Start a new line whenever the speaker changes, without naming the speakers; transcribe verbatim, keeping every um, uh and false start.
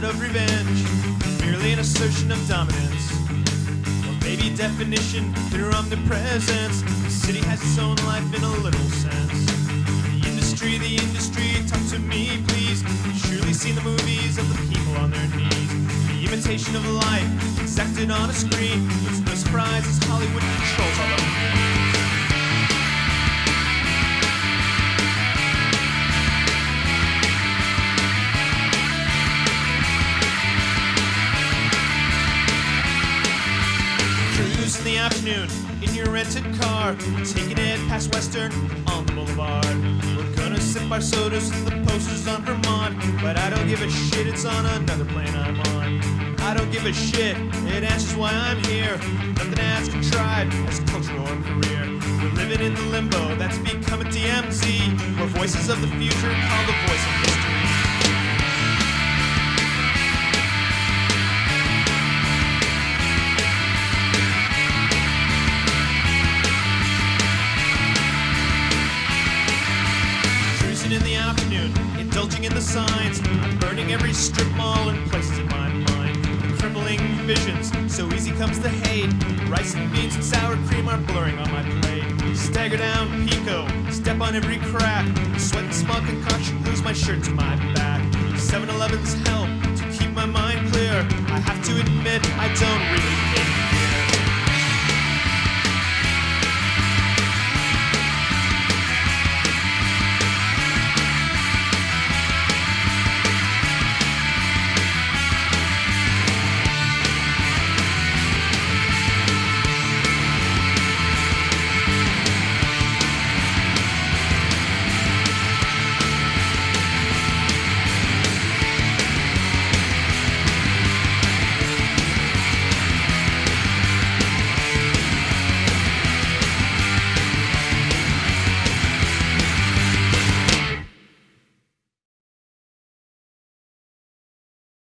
of revenge, merely an assertion of dominance, or maybe definition through omnipresence. The city has its own life in a literal sense. The industry, the industry, talk to me, please. You've surely seen the movies of the people on their knees. The imitation of life exacted on a screen. It's no surprise as Hollywood controls all of it. In the afternoon, in your rented car, taking it past Western on the boulevard. We're gonna sip our sodas with the posters on Vermont, but I don't give a shit, it's on another plane I'm on. I don't give a shit, it answers why I'm here. Nothing as contrived as culture or career. We're living in the limbo that's become a D M Z, where voices of the future call the voice of history. In the afternoon, indulging in the signs, I'm burning every strip mall and places in my mind. The crippling visions, so easy comes the hate. Rice and beans and sour cream are blurring on my plate. Stagger down Pico, step on every crack. Sweat and smog concoction glues my shirt to my back. seven eleven's help to keep my mind clear. I have to admit, I don't really